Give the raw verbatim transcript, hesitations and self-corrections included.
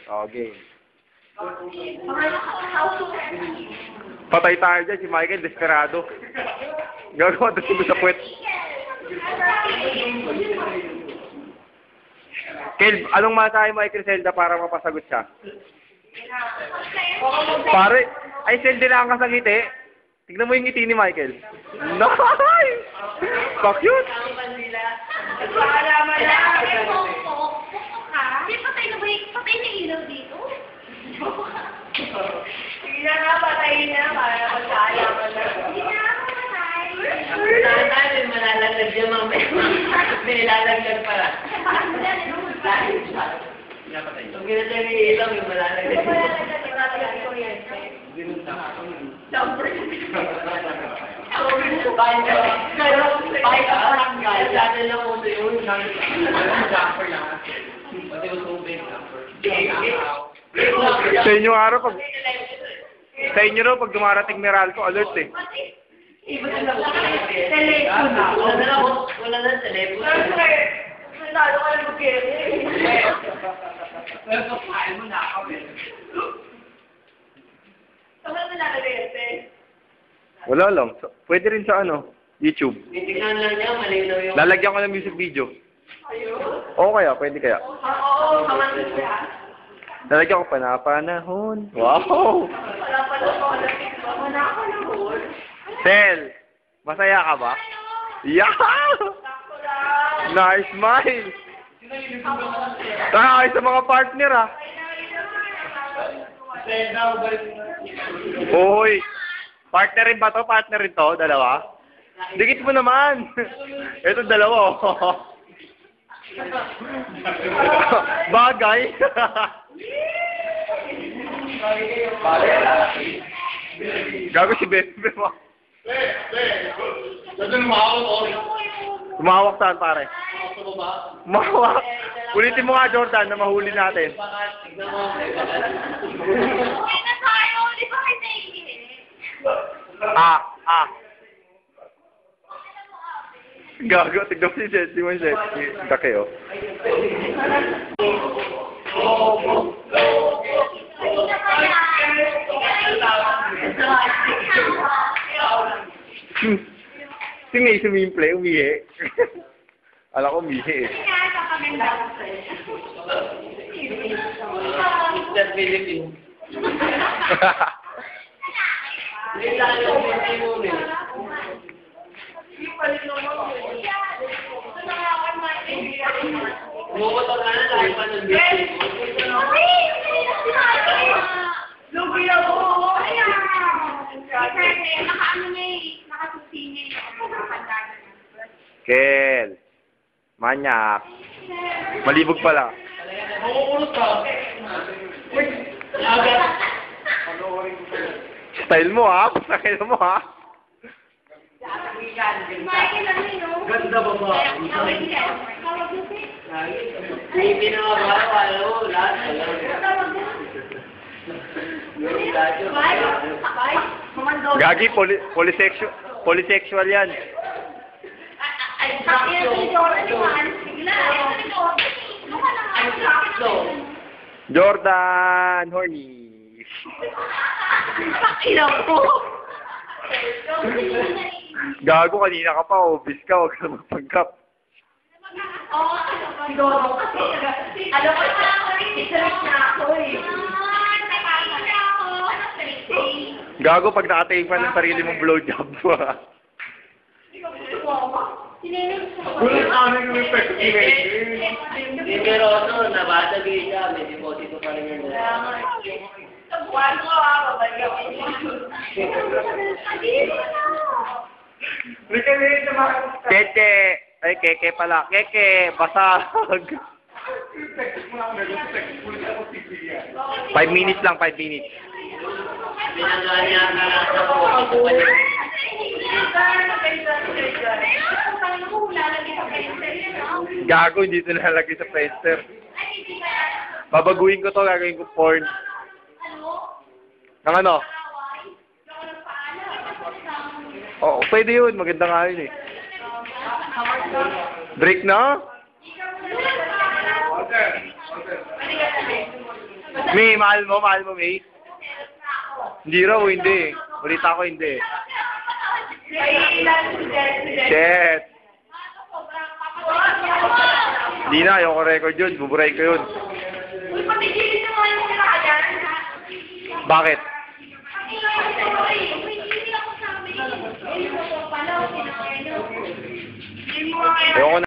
Okay. Patay tayo dyan, si Michael, desperado. Gagawa doon sila sa puwet. Kel, anong masahe mo kay Criselda para mapasagot siya? Pare, ay Selda lang ka sa ngiti. Tignan mo yung ngiti ni Michael. Nice! Pa-cute! Paalaman na. Patay na ba yung patay na ilaw dito? Sige na nga, patay na. Para magkaalaman na. Hindi na ako patay. Saan tayo, malalaglag yung mamaya. May nilalaglag pala. Pag ginatay na yung ilaw, yung malalaglag. Yung malalaglag, yung malalaglag yung kuryente. Jumper. Bahay ka. Bahay ka parang guys. Dati lang mo sa yun. Jumper lang. Pati mo tubig. Sa inyo araw, pag... Sa inyo raw, pag dumarating Meralco, alert eh. Iba na lang. Telepono. Wala na lang. Wala na telepono. Nalo ka lang mag-kere. Pero kapain mo na ako eh. Saan mo nalalagay? Wala lang. Pwede rin sa ano, YouTube. Titignan lang niya, malinaw yung... Lalagyan ko ng music video. Ayun. Oo kaya, pwede kaya. Oo, kaman siya. Lalagyan ko panapanahon. Wow! Wala pa lang ako alam. Wala ako lang. Sel, masaya ka ba? Yeah! Nice smile! Taka kayo sa mga partner ah. Hoy! Partner rin ba to? Partner rin to? Dalawa? Dikit mo naman! Ito dalawa oh. Bagay! Gago si Bebe mo. Tumawak saan pare? Tumawak. Ulitin mo nga Jordan na mahuli natin. Ah, ah. Gago, tignan mo si Jet, di mo si Jet. Kake oh. Sige, sumimple, umihi. Alam ko umihi eh. Mister Philippines. Bumutol ka na dahil pa ng business. Lugi ako! Ayan! Kasi naka-ano niya eh, nakasusi niya yung nakakanda na. Kel. Manyak. Malibog pala. Makukulot ka. Style mo ha? Pasakil mo ha? Ganda ba ba? May pinakabaraw, lahat. Gagi, poly polysexual, polysexual yan. Jordan, horny. Ilaw ko. Gago, kanina ka pa, obvious ka, huwag ka magpanggap. Oo, siguro kasi, alam ko na ako, isisalit na ako eh. Gago, pag nakatayin pa ng sarili mong blowjob mo ha. Gulat namin yung effective. Pero ano, nabata din siya, may deposito pa rin yun. Buwan ko ah, babalik ako. Keke, ay keke pala, keke, basag. Five minutes lang, five minutes. Pinaganya ka na sa deposito pa rin. Gago, hindi ito nalalagay sa plaster. Babaguhin ko to, gagawin ko porn. Nang ano? Oo, pwede yun. Maganda nga yun eh. Break na? May, mahal mo, mahal mo, May? Hindi raw, hindi. Balita ko, hindi. Shit. Hindi na, ayoko record yun. Buburay ko yun. Bakit? Ayoko na.